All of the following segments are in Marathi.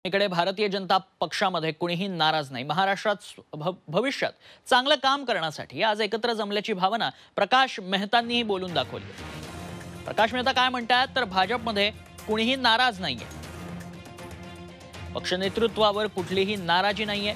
इकडे भारतीय जनता पक्षामध्ये कुणीही नाराज नाही। महाराष्ट्रात भविष्यात चांगलं काम करण्यासाठी आज एकत्र जमल्याची भावना प्रकाश मेहतांनीही बोलून दाखवली। प्रकाश मेहता काय म्हणतात तर भाजपमध्ये कुणीही नाराज नाहीये, पक्ष नेतृत्वावर कुठलीही नाराजी नाहीये,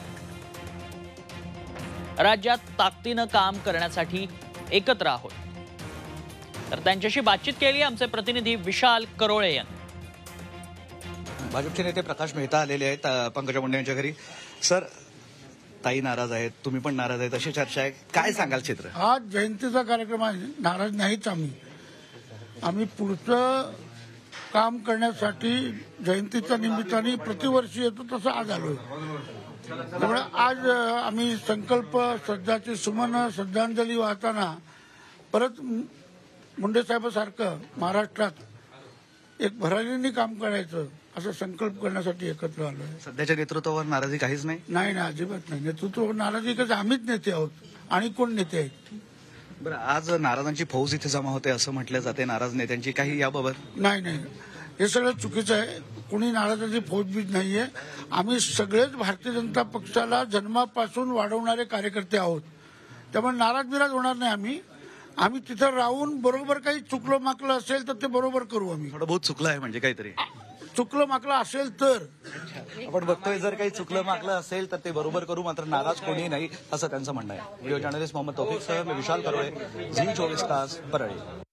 राज्यात ताकदीनं काम करण्यासाठी एकत्र आहोत। तर त्यांच्याशी बातचीत केली आमचे प्रतिनिधी विशाल करोळे यांनी। भाजपचे नेते प्रकाश मेहता आलेले आहेत पंकजा मुंडे यांच्या घरी। सर, ताई नाराज आहेत, तुम्ही पण नाराज आहेत अशी चर्चा आहे, काय सांगाल चित्र? आज जयंतीचा कार्यक्रम आहे, नाराज नाहीच आम्ही पुढचं काम करण्यासाठी जयंतीच्या निमित्ताने प्रतिवर्षी येतो तसं आज आलोय। त्यामुळे आज आम्ही संकल्प श्रद्धाची सुमन श्रद्धांजली वाहताना परत मुंडे साहेबांसारखं महाराष्ट्रात एक भरारीने काम करायचं असं संकल्प करण्यासाठी एकत्र आलोय। सध्याच्या नेतृत्वावर नाराजी काहीच नाही? नाही, अजिबात नाही। नेतृत्वावर नाराजी कसं, आम्हीच नेते आहोत आणि कोण नेते आहेत? बरं, आज नाराजांची फौज इथे जमा होते असं म्हटलं जाते, नाराज नेत्यांची काही याबाबत? नाही, हे सगळं चुकीचं आहे। कुणी नाराजांची फौज बीज नाहीये। आम्ही सगळेच भारतीय जनता पक्षाला जन्मापासून वाढवणारे कार्यकर्ते आहोत, त्यामुळे नाराज बिराज होणार नाही। आम्ही तिथं राहून बरोबर काही चुकलं माकलं असेल तर ते बरोबर करू। आम्ही थोडं बहुत चुकलं आहे म्हणजे काहीतरी चुकलं माकलं असेल तर आपण बघतोय, जर काही चुकलं माकलं असेल तर ते बरोबर करू, मात्र नाराज कोणी नाही असं त्यांचं म्हणणं आहे। व्हिडिओ जर्नलिस्ट मोहम्मद तौफिक सह मी विशाल करोळे, झी 24 तास, परळी।